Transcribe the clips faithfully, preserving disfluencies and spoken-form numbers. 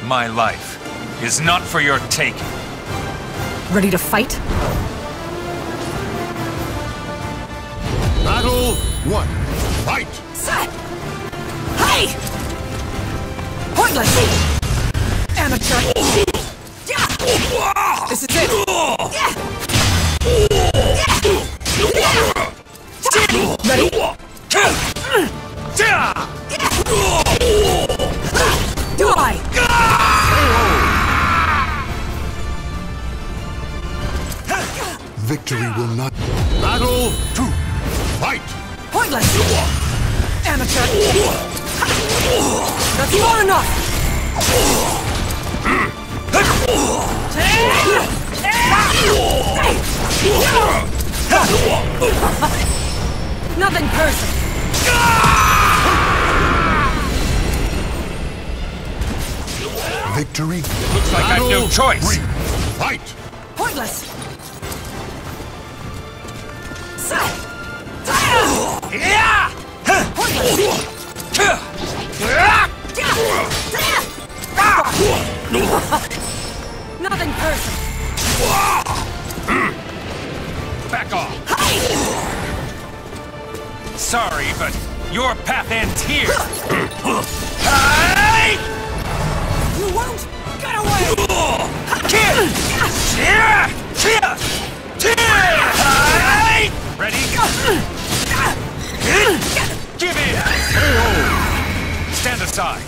My life is not for your taking. Ready to fight? Battle one. Fight! Set! Hey! Pointless! Amateur! Yeah! This is it! Yeah! Yeah! Ready? Do I? Victory will not... Battle two. Fight! Pointless! Amateur! That's far enough! Nothing personal. Victory. Looks like I've no choice. Three. Fight! Pointless! Yeah! Pointless! Nothing personal. Back off. Sorry, but your path ends here. Hey! You won't get away! Ready? Give in! Stand aside.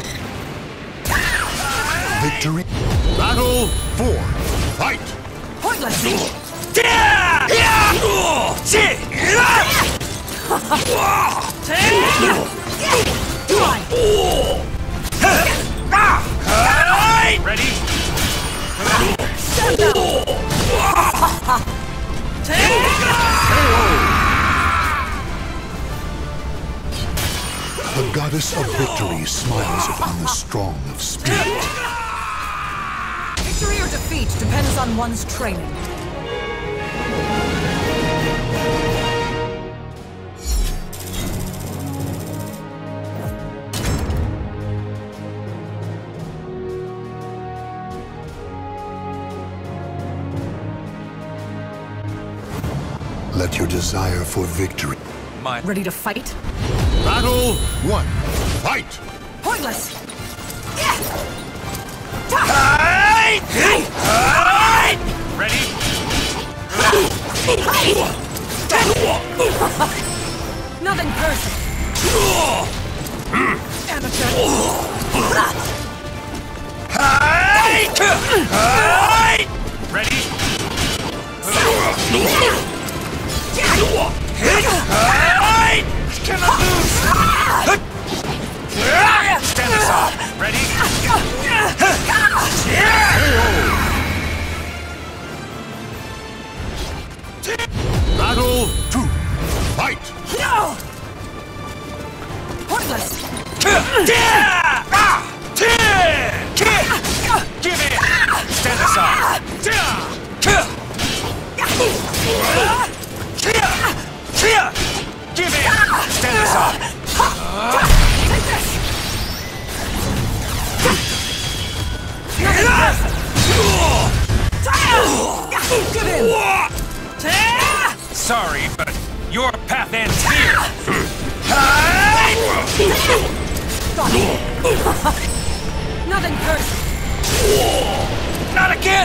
Victory. Battle four. Fight! Pointless! Do I? Ready? Stand down! The goddess of victory smiles upon the strong of spirit. Victory or defeat depends on one's training. Let your desire for victory. My Ready to fight? Battle one. Fight! Pointless! Ready? Nothing personal. Amateur. Ready? Cannot lose! Stand aside. Ready? Battle two. Fight! No! Pointless! Give it! Stand aside. Give it! Stand aside. Take this! Give in! Sorry, but your path ends here. Nothing personal. Not again!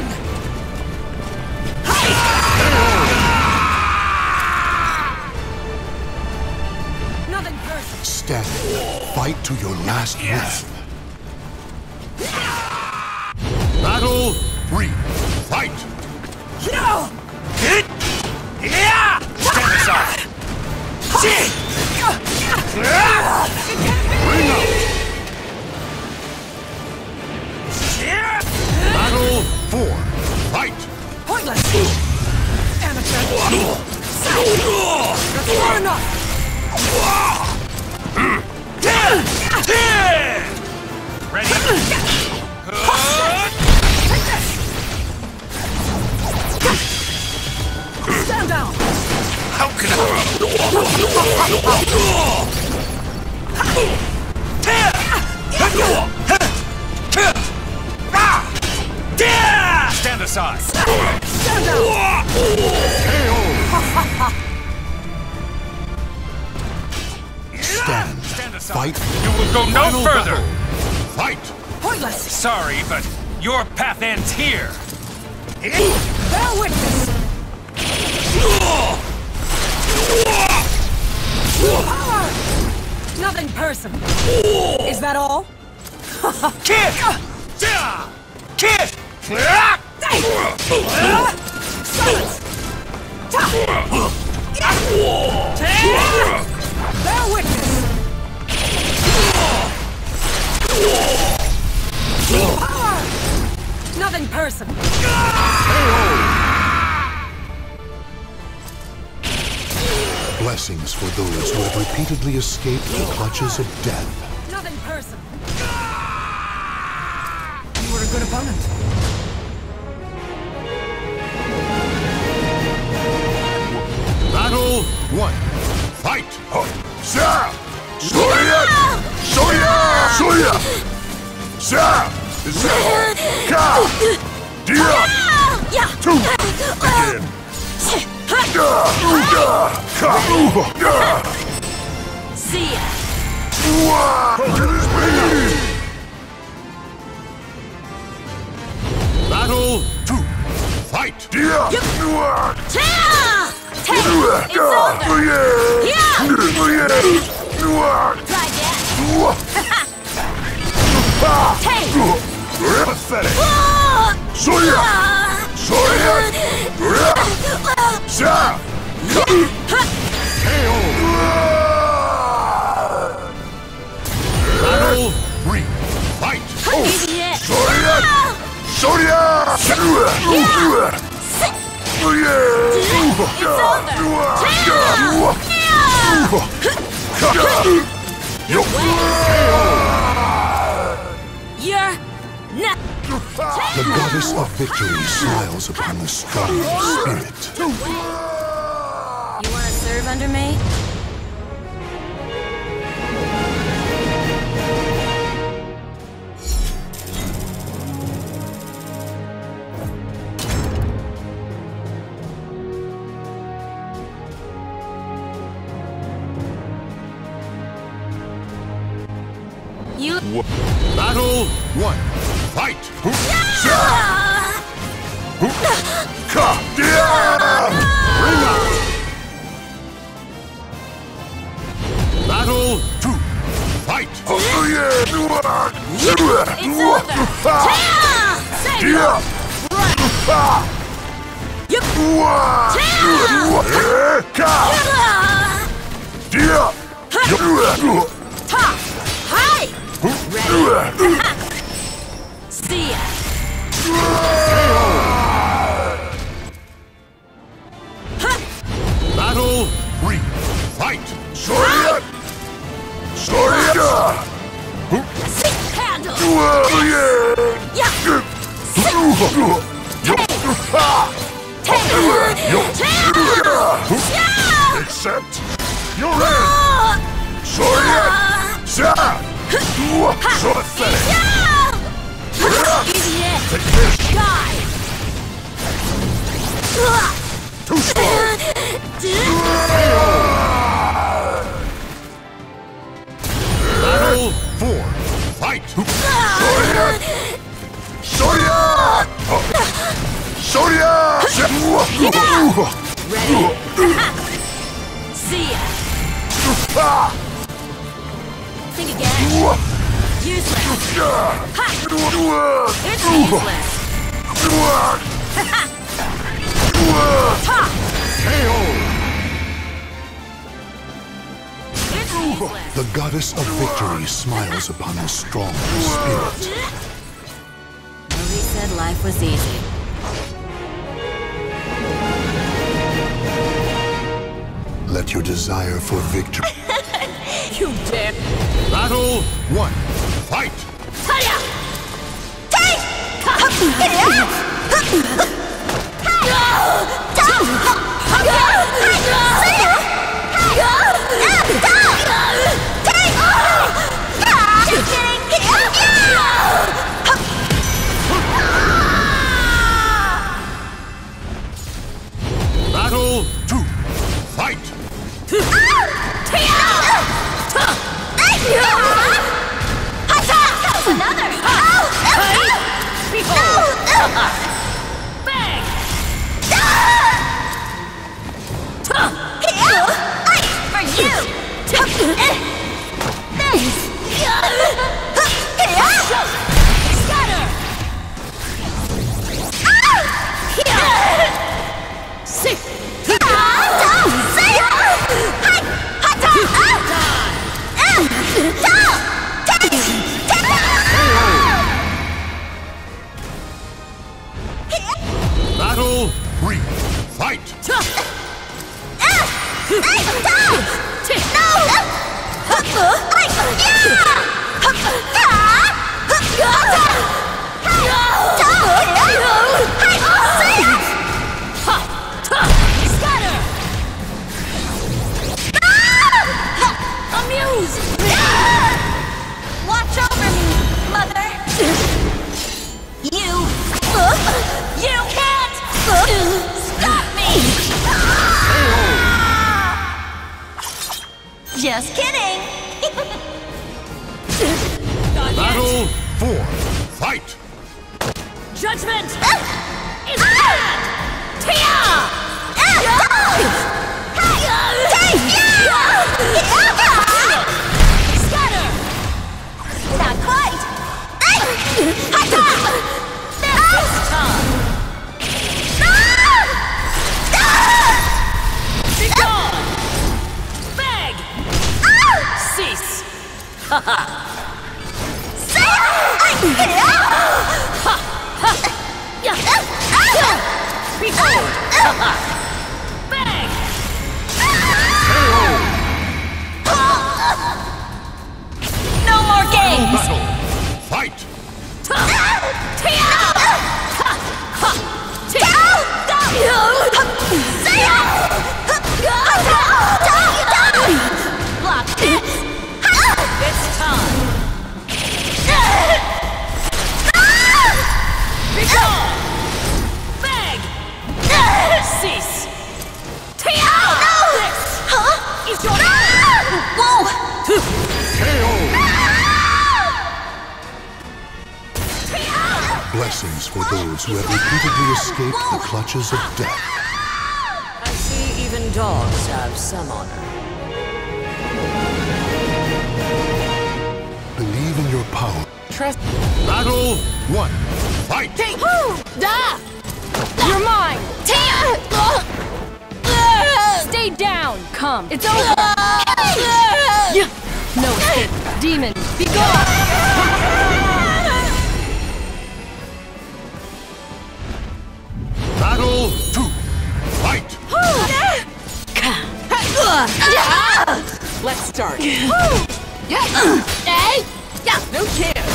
Nothing personal. Stand. Fight to your last breath. Battle three. Fight! No! Stand aside. Bring up! Battle four. Fight! Pointless! Amateur! That's far enough! Ready? Take this! Stand down! How can I? aside. Stand down! Stand. Stand aside. Fight. You will go no Final further. battle. Fight. Pointless! Sorry, but your path ends here. Bear witness! Power! Nothing personal. Is that all? Kid! Yeah! Kid! Silence! Bear witness! Power! Nothing personal. Blessings for those who have repeatedly escaped the clutches of death. Nothing personal. You were a good opponent. Battle one. Fight. Sa! Soya! Soya! Soya! Sa! Sa! Ka! Dia! Two! Again! Da! Uga! Ka! Uga! See ya. Battle two. Fight. Dia! It's over. Try that. Pathetic. Soya! Soya! Sa! Battle three. Fight. Soya! Soya! You're not. The goddess of victory smiles upon the strong of spirit. You wanna serve under me? You. Battle one. Fight. Ring out. Battle two. Fight. It's over. You. Hi. Ready? See ya. Battle three. Fight. Soria. Soria. Handle. Yeah. Except you're in. Soria. Sa. So pathetic. Idiot. Take this. Guy. Too slow. Battle four. Fight. Soria. Soria. Soria. Ready? See ya. Think again. Useless. Ha! It's useless. Ha! It's useless. The goddess of victory smiles upon the strong of spirit. Nobody said life was easy. Let your desire for victory. You dick. Battle one. Fight. Hiya! Take! judgment is bad! Tia! Scatter! Not quite! This time! Be gone! Beg! Cease! Haha! Behold! Beg! No more games! Battle! Fight! Block this! It's time! Be gone! Beg! Cease! Tia! This is your end! Whoa! Blessings for those who have repeatedly escaped the clutches of death. I see even dogs have some honor. Believe in your power. Trust. Battle one. Fight! Da! You're mine! Stay down! Come! It's over! No escape! Demon! Be gone! Battle two. Fight! Let's start. No chance.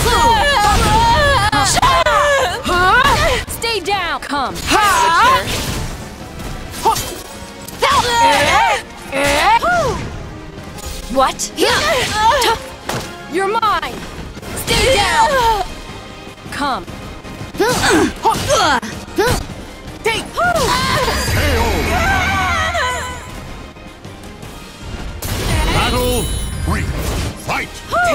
Stay down. Come. What? You're mine. Stay down. Come. Take. Battle three. Fight!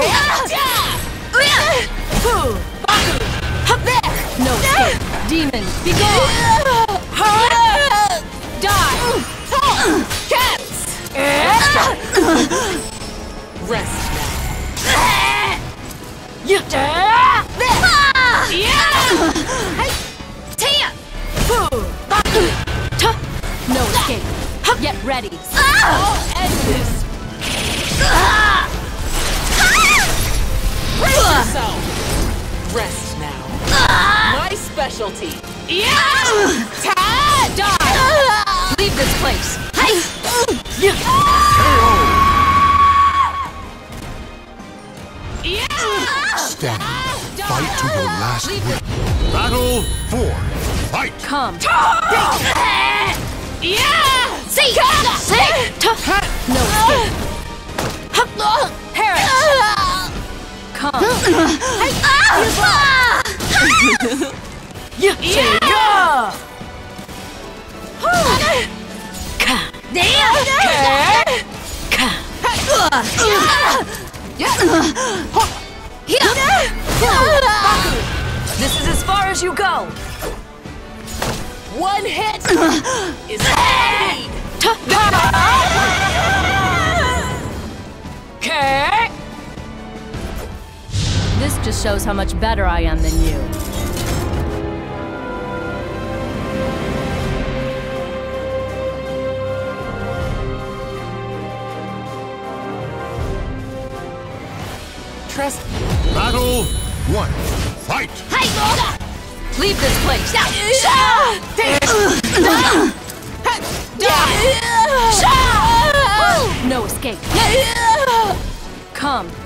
No escape. Demon, be gone. Die. Cats. Rest now. No escape. Get ready. I'll end this. Brace yourself. Rest now. My specialty. Die. Leave this place. Stand. Fight to your last breath. Battle four. Fight! Come. No escape. Perish. Come. This is as far as you go. One hit is all I need. Okay. This just shows how much better I am than you. Trust. Battle one. Fight! Leave this place. No escape. Come.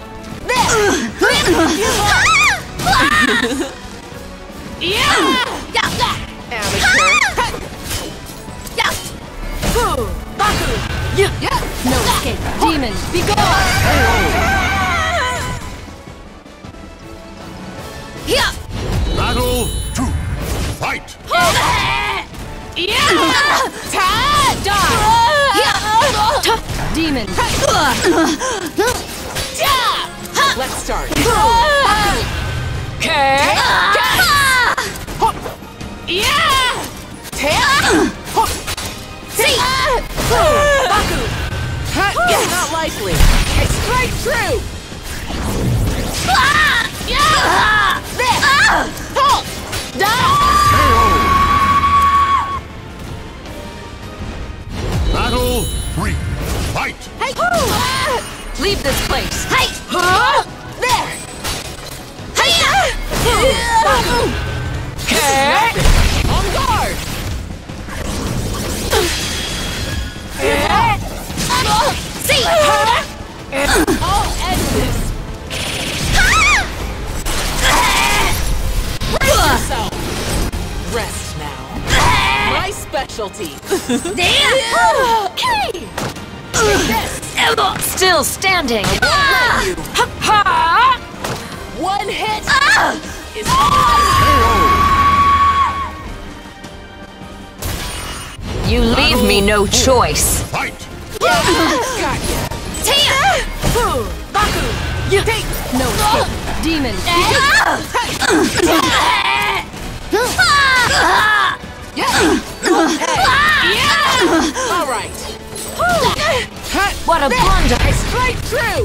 No escape. Demon, be gone. Battle two. Fight! Die. Demon. Let's start. Okay. nicely. It's straight through. Ah! Yeah! There. Ah! Halt. Die. Battle three. Fight! Hey. Ah! Leave this place. Hey! Huh? There. Hey! Okay. On guard. See! I'll end this. Brace yourself. Rest now. My specialty. There! Okay! Yes. Still standing. Let you. One hit is You leave me no choice. Fight! Got ya. Tia! Baku. You take no escape. Demon. Yeah. All right. What a blunder. Straight through.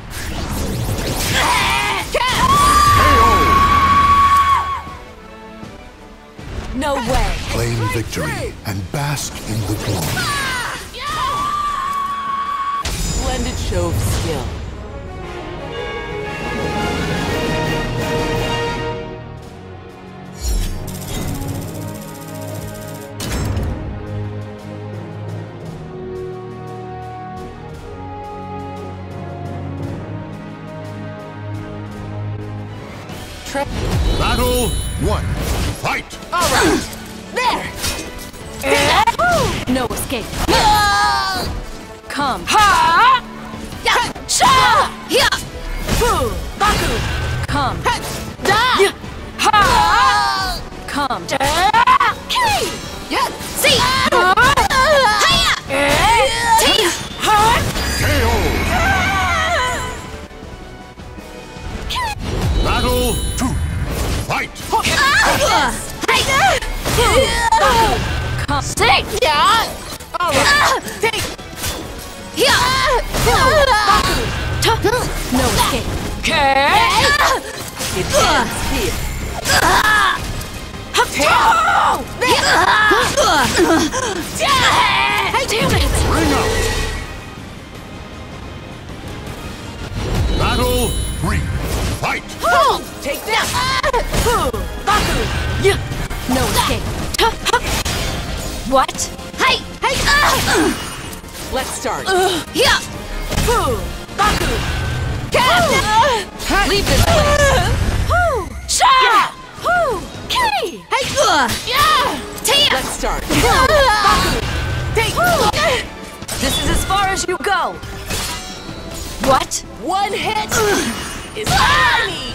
No way. Claim victory and bask in the glory. Splendid show of skill. Trip. Battle one. Fight! All right. There. No escape. Come. Baku. Come. Da. Come. Yes. See! Tia! K O! Battle two. Fight! Hey! Come. See! Yeah. All right. Take. No escape. It ends here. Hey, damn it! Bring out! Battle three. Fight! Take that. No escape. What? Hey! Hey! Let's start. Here! Baku. Leave this place. Sha! Okay! Hey! Yeah. Tia! Let's start. Take. This is as far as you go. What? One hit is all I need.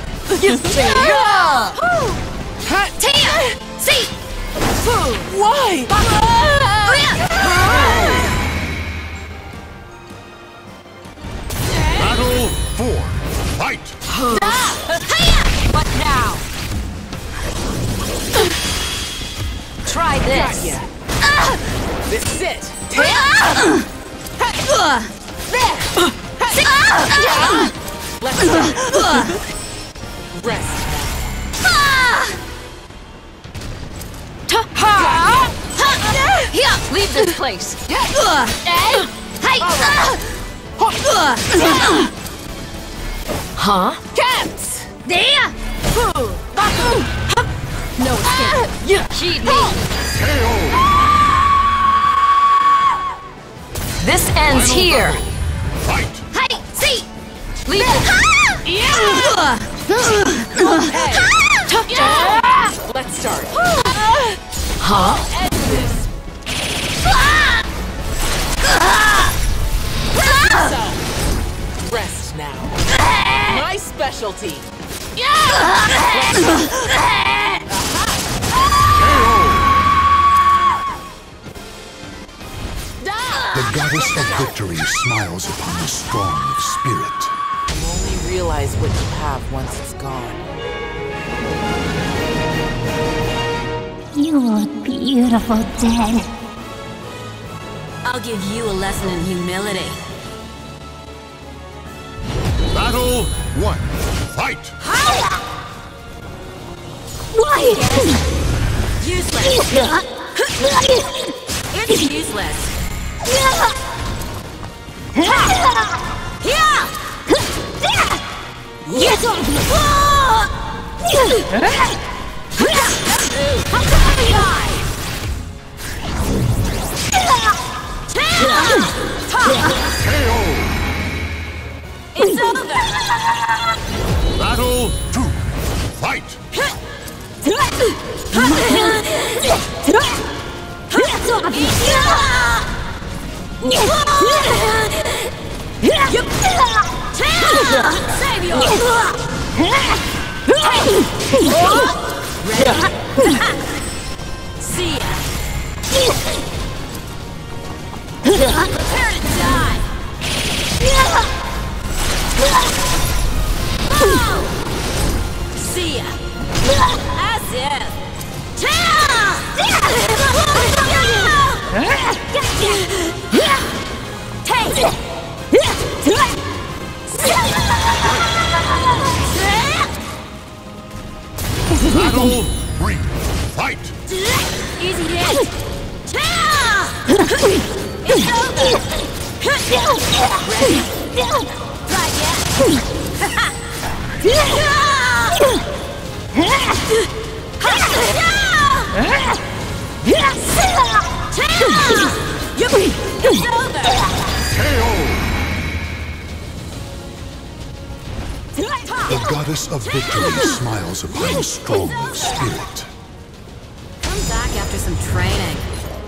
Tia! See! Why? Battle four. Fight! What now? Try this. Got ya. This is it. Let's start. Rest. Here! Leave this place. Hey! Huh? Cats. There! No escape. Heed me. K O! This ends here. Fight! Hey! See! Leave this. Let's start. Huh? End this. So, rest now. My specialty. The goddess of victory smiles upon the strong of spirit. You only realize what you have once it's gone. You look beautiful dead. I'll give you a lesson in humility. Battle one. Fight! Useless. It's useless. Yes. It's over. Battle two. Fight! Save your See ya. Prepare to die. See ya. As if. Take it. Battle three. Fight! Easy hit. It's over. Right, It's over. The goddess of victory smiles upon the strong of spirit. Come back after some training.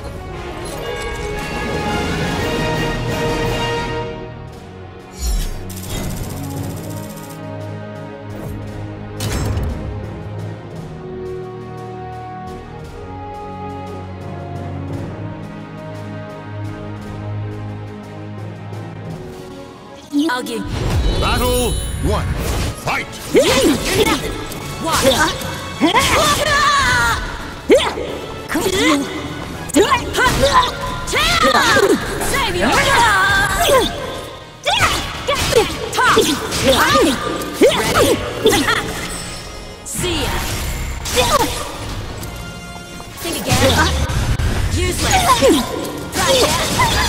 I'll give. Battle one. Fight! Watch. Save you. Ready? See ya. Think again. Useless. Try again.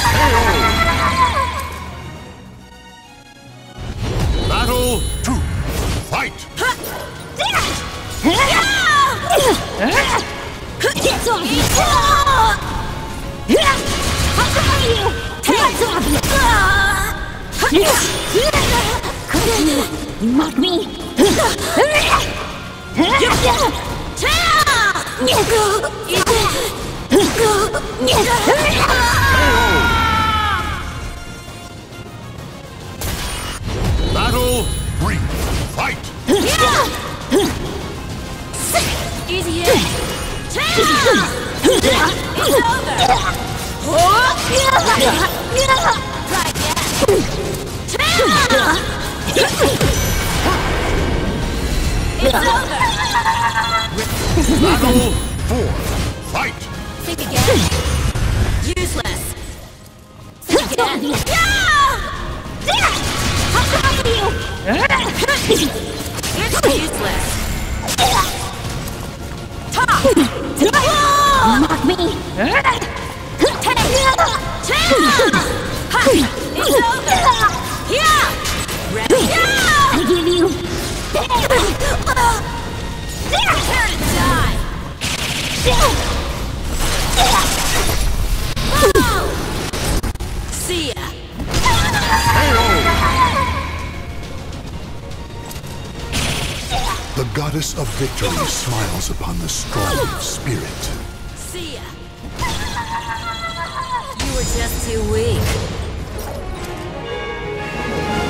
Battle two. Fight! You mock me? Battle three. Fight! Easy hit. It's over. Try again. It's over. Battle four. Fight! Think again. Useless. Think again. It's useless. Top. Mock me? It's over. Yeah. Ready? I give you. Prepare to die. See ya. The goddess of victory smiles upon the strong of spirit. See ya. You were just too weak.